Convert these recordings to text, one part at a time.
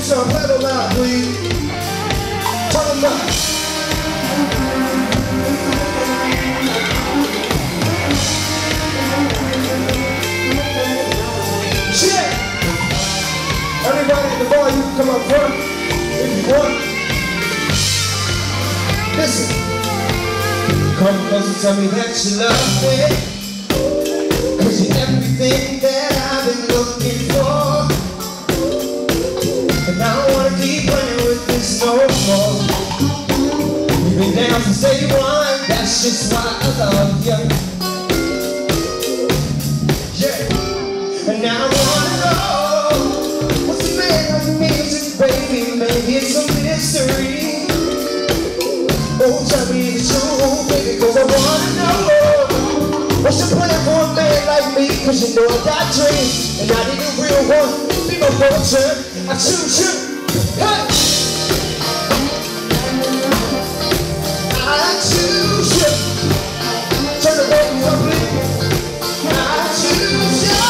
some pedal loud, please. Turn them up. Shit! Everybody in the bar, you can come up front if you want. Listen. Come close and tell me that you love me, 'cause you're everything that I've been looking for. And I don't wanna keep playing with this no more. You've been down since day one, that's just why I love you. Yeah. And now I wanna know, what's the man like me? Baby, maybe it's a mystery. Oh, tell me the truth, baby, 'cause I wanna know, what's your plan for a man like me? 'Cause you know I got dreams, and I need a real one. Be my fortune, I choose you. Hey! I choose you. Turn the baby up, please. I choose you.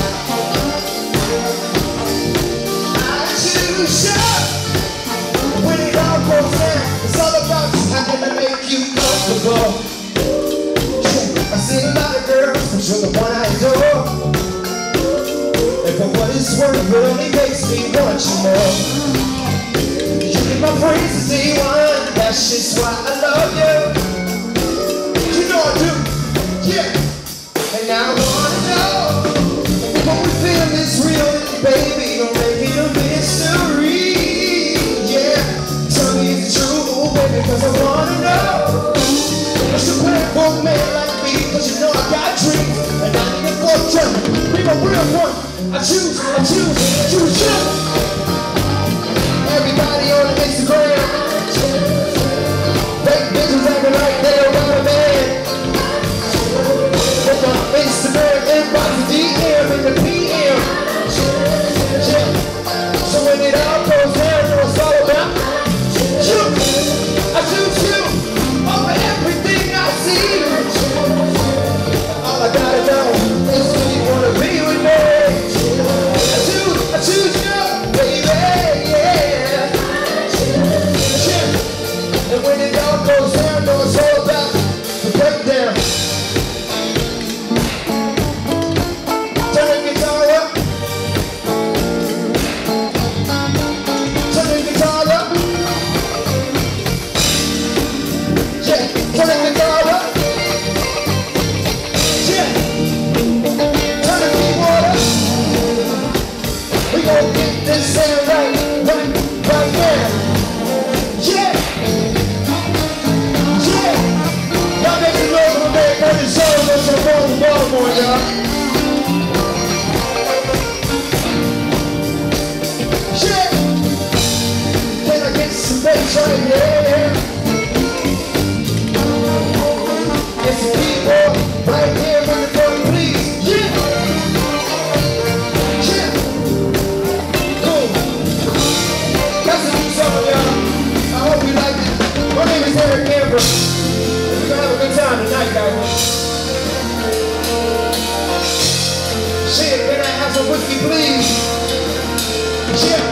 I choose you. When it all goes down, it's all about you. How can I make you comfortable? Yeah, I've seen a lot of girls, but you're the one I adore. And for what it's worth, it only makes me want you more. You get my praise to day one, that's just why I love you. You know I do, yeah. And now I wanna know, what we feel is real, baby, don't make it a mystery. Yeah, tell me the truth, baby, 'cause I wanna know, what's your plan for a man like me? 'Cause you know I got dreams, and I need a fortune. Be my real one. I choose you. Everybody on Instagram, fake bitches acting like they don't got a man. Look on Instagram, inbox the DM in the PM. Yeah. So when it all goes down, you know it's all about you. I choose you over everything I see. All I gotta know is do you wanna be with me? I choose you, baby, yeah. And when it all goes down, know it's all about the breakdown. Turn the guitar up. Turn the guitar up. Yeah, turn the guitar up. Yeah. Turn the keyboard up. We gon' get this sound right now. Yeah. Yeah. Y'all make some noise for me, put the show on some more, y'all. Yeah. Can I get some bass right here? Get some people right here in the front, please. Yeah. Yeah. Cool. That's a new song, y'all. I hope you like it. My name is Eric Amber. We're gonna have a good time tonight, guys. Shit, can I have some whiskey, please? Yeah.